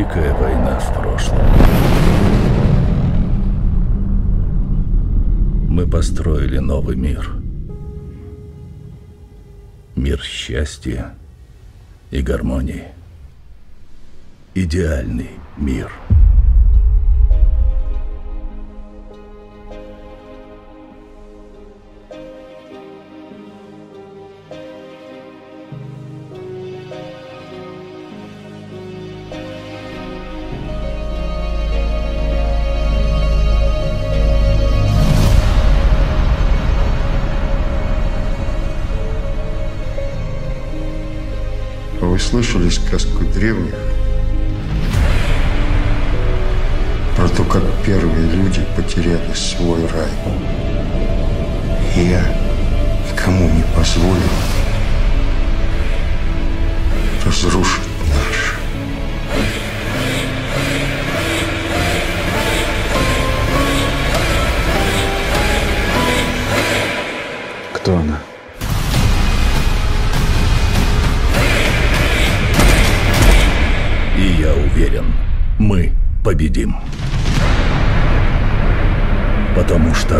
Великая война в прошлом. Мы построили новый мир. Мир счастья и гармонии. Идеальный мир. Вы слышали сказку древних про то, как первые люди потеряли свой рай? И я никому не позволил разрушить наш. Кто она? И я уверен, мы победим. Потому что